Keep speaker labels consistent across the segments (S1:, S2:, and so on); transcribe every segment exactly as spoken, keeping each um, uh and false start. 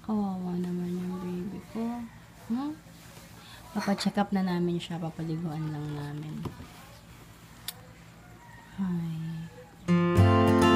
S1: Kawawa naman yung baby ko. Hmm? Papacheck up na namin siya. Papaliguan lang namin. Hi.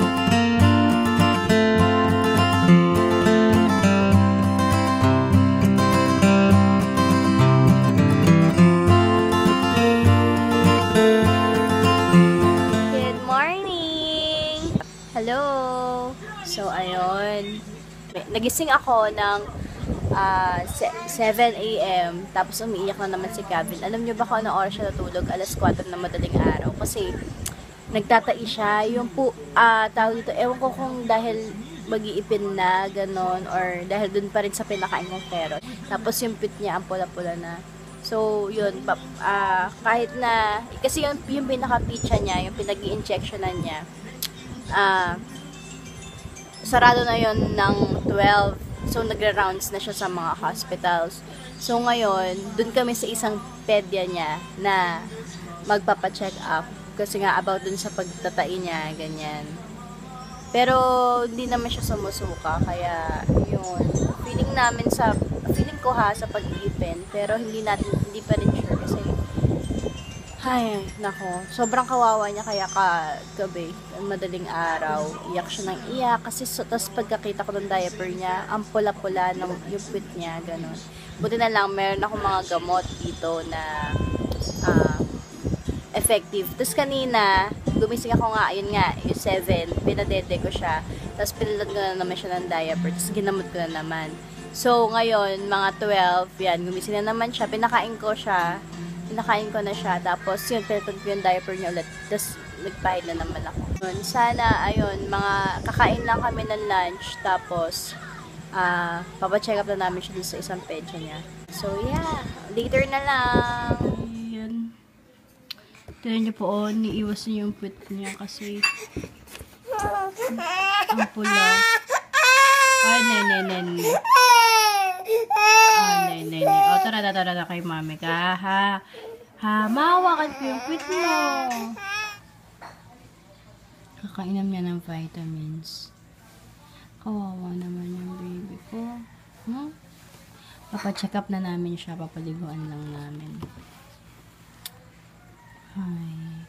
S2: Good morning! Hello! So, ayun. Nagising ako ng uh, seven a m Tapos umiiyak na naman si Calvin. Alam niyo ba kung anong oras siya natulog? alas kwatro na madaling araw. Kasi nagtatai siya. Yung po, uh, tawag dito, ewan ko kung dahil mag-iipin na, ganon, or dahil dun pa rin sa pinakain ng carrot. Tapos yung pit niya, ang pula-pula na. So, yun, uh, kahit na, kasi yung, yung pinaka-pitcha niya, yung pinag-i-injectionan niya, ah, uh, sarado na yon ng twelve. So, nagra-rounds na siya sa mga hospitals. So, ngayon, dun kami sa isang pedya niya na magpapacheck up. Kasi nga, about dun sa pagtatai niya, ganyan. Pero, hindi naman siya sumusuka. Kaya, yun. Feeling namin sa, feeling ko ha, sa pag-iipin. Pero, hindi natin, hindi pa rin sure. Kasi, ay, nako. Sobrang kawawa niya kaya kagabi, madaling araw. Iyak siya ng iyak. Kasi, so, tapos pagkakita ko ng diaper niya, ang pula-pula ng yung pit niya, gano'n. Buti na lang, meron akong mga gamot dito na uh, effective. Tapos kanina, gumising ako nga, yun nga, yung seven, pinadede ko siya. Tapos pinalad ko na naman siya ng diaper. Tapos ginamot ko na naman. So, ngayon, mga twelve, yan, gumising na naman siya. Pinakain ko siya. Pinakain ko na siya. Tapos, yun, pinatod ko yung diaper niya ulit. Tapos, nagpahid na naman ako. Yun, sana, ayun, mga kakain lang kami ng lunch. Tapos, uh, papacheck up na namin siya dito sa isang pedya niya. So, yeah. Later na lang.
S1: Ayan. Tignan niyo po, oh, niiwas niyo yung pit niya kasi ang pula. Ay, nene, nene. Oh, nene, nene. O, tara, tara, tara kay mami ka, ha? Ha, mahawakan ko yung pit mo. Kakainam niya ng vitamins. Kawawa naman yung baby ko. Hmm? Papacheck up na namin siya. Papaliguan lang namin. Hi.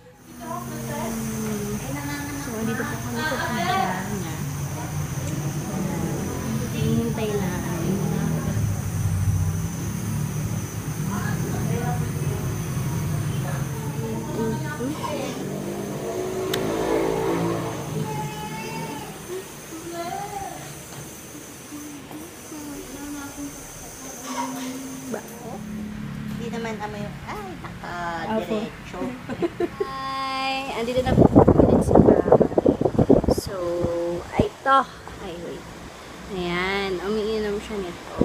S1: So, dito po kami sa pizza niya. Hihintay na kami.
S3: Hindi naman amoy, ay, naka-diretso.
S2: Hi! Andito na po ulit sa bahay. So, ay, ito. Ay, wait. Ayan, umiinom siya nito.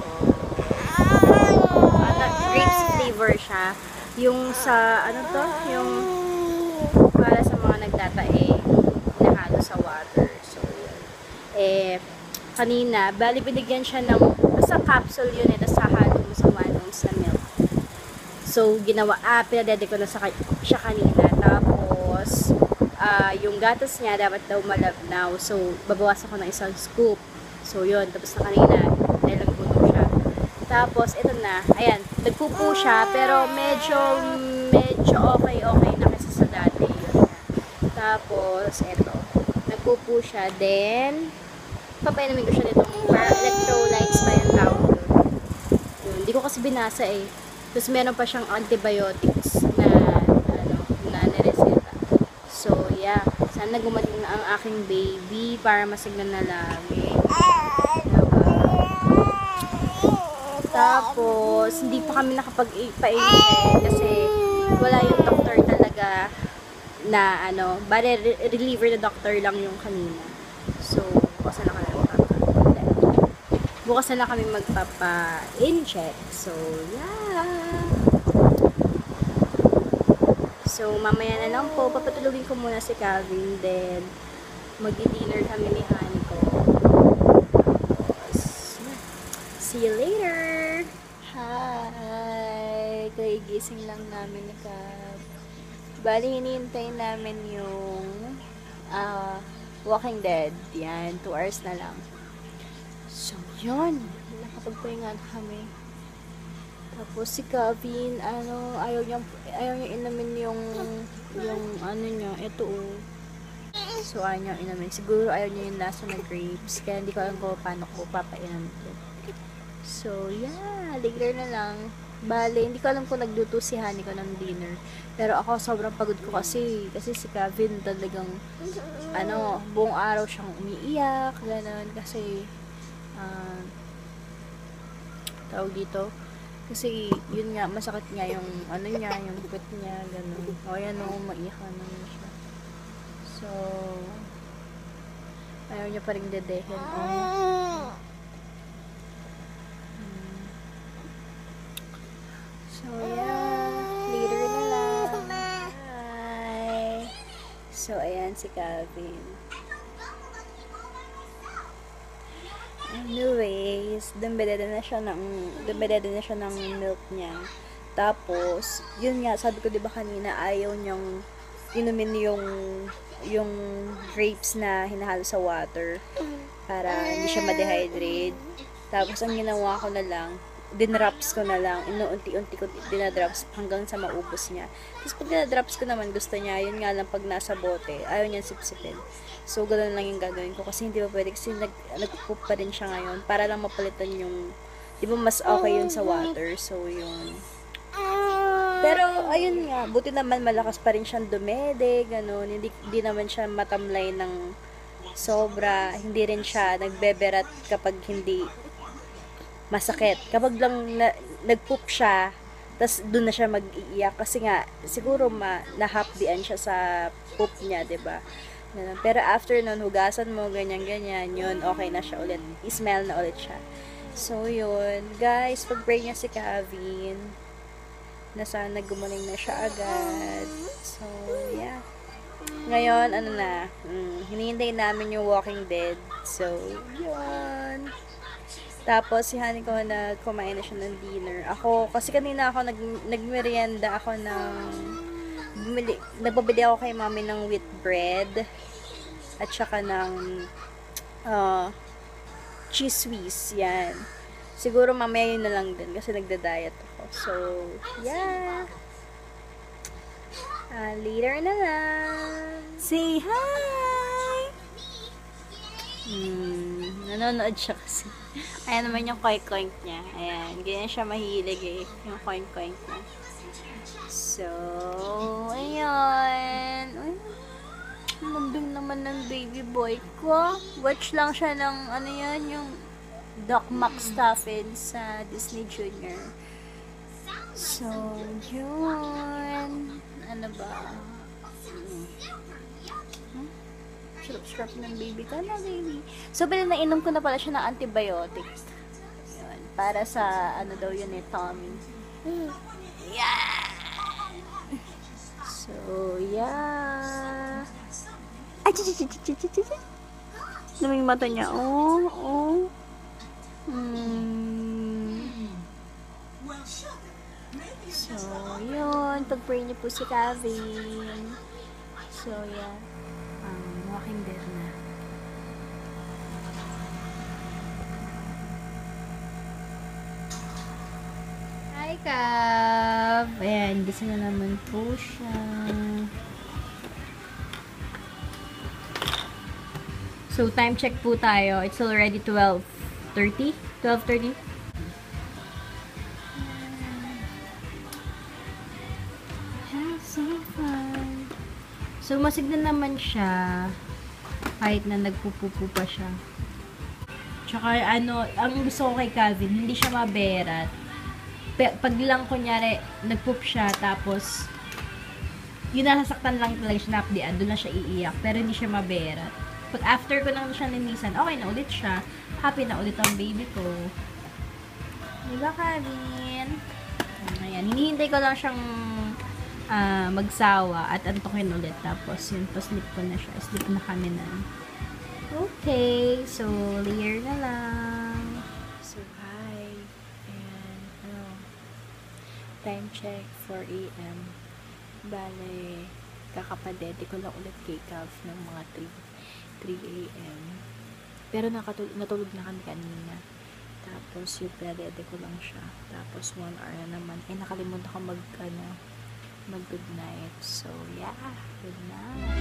S2: Ano, grapes flavor siya. Yung sa, ano to? Yung para sa mga nagtatae, nahalo sa water. So, yun. Eh, kanina, bali binigyan siya ng, basta capsule yun eh, tapos hahalo mo sa one ounce na milk. So, ginawa, ah, pinadede ko na sa, siya kanina. Tapos, ah, yung gatas niya, dapat daw malabnaw. So, babawas ako ng isang scoop. So, yun. Tapos na kanina, dahil nagpuno siya. Tapos, ito na. Ayan, nagpupo siya, pero medyo, medyo okay-okay na kasi sa dati. Yun. Tapos, ito. Nagpupo siya. Then, papainumin ko siya nitong para electrolytes pa yung tawag yun. Yun. Hindi ko kasi binasa eh. Tapos meron pa siyang antibiotics na ano, na nireseta. So, yeah. Sana gumaling na ang aking baby para masignan na lagi. Tapos, hindi pa kami nakapag-pa-inject kasi wala yung doctor talaga na ano, bale reliever na doctor lang yung kanina. So, bukas na lang kami magpapa bukas na lang kami magpapa-inject. So, yeah. So, mamaya na lang po, papatulogin ko muna si Calvin, then mag-dinner kami ni Honey ko. See you later! Hi! Kahigising lang namin ni Cav. Bali, hinihintay namin yung uh, Walking Dead. Yan, two hours na lang. So, yun. nakapagpahinga na kami. Tapos si Kevin, ano, ayaw niya, ayaw niya inamin yung, yung, ano niya, ito oh. So, ayaw niya inamin. Siguro ayaw niya yung lasa ng grapes. Kaya hindi ko alam kung paano ko papainom ito. So, yeah, later na lang. Bale, hindi ko alam kung nagluto si Honey ko ng dinner. Pero ako, sobrang pagod ko kasi, kasi si Kevin talagang, ano, buong araw siyang umiiyak, gano'n, kasi, ah, tawag dito, kasi, yun nga, masakit nga yung, ano niya, yung puwet niya, gano'n. O, yan o, maiyak na naman siya. So, ayaw niya pa rin dedehin. O, hmm. So, yeah, later na lang. Bye! So, ayan si Calvin. Anyways, dumbedede na siya ng, dumbedede na siya ng milk niya. Tapos, yun nga, sabi ko diba kanina, ayaw niyang inumin yung, yung grapes na hinahalo sa water para hindi siya ma-dehydrate. Tapos, ang ginawa ko na lang, dinrops ko na lang, inuunti-unti ko dinadrops hanggang sa maubos niya. Tapos pag dinadrops ko naman, gusto niya, yun nga lang pag nasa bote, ayaw niya sipsipin. So, ganoon lang yung gagawin ko kasi hindi pa pwede kasi nag, nag-poop pa rin siya ngayon para lang mapalitan yung, di ba mas okay yun sa water. So, yun. Pero, ayun nga, buti naman malakas pa rin siyang dumede, gano'n. Hindi, hindi naman siya matamlay ng sobra. Hindi rin siya nagbeberat kapag hindi masakit. Kapag lang na, nag-poop siya, tas doon na siya mag-iiyak kasi nga siguro ma nahapdian siya sa poop niya, 'di ba? Pero after nun, hugasan mo ganyan ganyan, yun okay na siya ulit. I-smell na ulit siya. So yun, guys, pag-pray niya si Kevin na sana gumaling na siya agad. So yeah. Ngayon, ano na, mm, hinihintay namin yung Walking Dead. So, yun. Tapos, si Honey ko na kumain na siya ng dinner. Ako, kasi kanina ako, nag, nagmerienda ako ng, bumili, nagpabili ako kay mami ng wheat bread, at saka ng, uh, cheese whiz, yan. Siguro mamaya yun na lang din, kasi nagda-diet ako. So, yeah. Uh, later na lang. Say hi! Hmm, nanonood siya kasi. Ayan naman yung koink-koink niya. Ayan, ganyan siya mahilig eh. Yung koink-koink niya. So, ayan. Ay, lambing naman ng baby boy ko. Watch lang siya ng, ano yan, yung Doc McStuffin sa Disney Junior. So, yun. Ano ba? Hmm? Sarap-sarap ng baby ko na, baby. So, pinainom ko na pala siya ng antibiotic. Yun. Para sa, ano daw yun eh, tummy. Yeah! So, yeah. Ay, chichichichichichichi. Naming mata niya. Oh, oh. Hmm. So, yun. Pag-pray niyo po si Kevin. So, yeah. Um, Walking Dead na. Hi, Kev! Ayan, gising na naman po siya. So, time check po tayo. It's already twelve thirty? twelve thirty? So, masig na naman siya kahit na nagpupupu pa siya. Tsaka, ano, ang gusto ko kay Calvin, hindi siya maberat. Pag lang, kunyari, nagpoop siya, tapos, yun nasasaktan lang talaga siya, napdian, doon na siya iiyak. Pero hindi siya maberat. Pag after ko lang siya ninisan, okay na ulit siya. Happy na ulit ang baby ko. Diba, Calvin? Ayan, hinihintay ko lang siyang Uh, magsawa at antokin ulit. Tapos, yun, pa-sleep ko na siya. Sleep na kami na. Okay. So, layer na lang. So, hi. And, ano, time check, four a m Bale, kakapadede ko lang ulit kay Calv ng mga three a m Pero, nakatulog, natulog na kami kanina. Tapos, Tapos yung pinadede ko lang siya. Tapos one hour na naman. Eh, nakalimutan ko mag, ano, mag good night. So, yeah. Good night.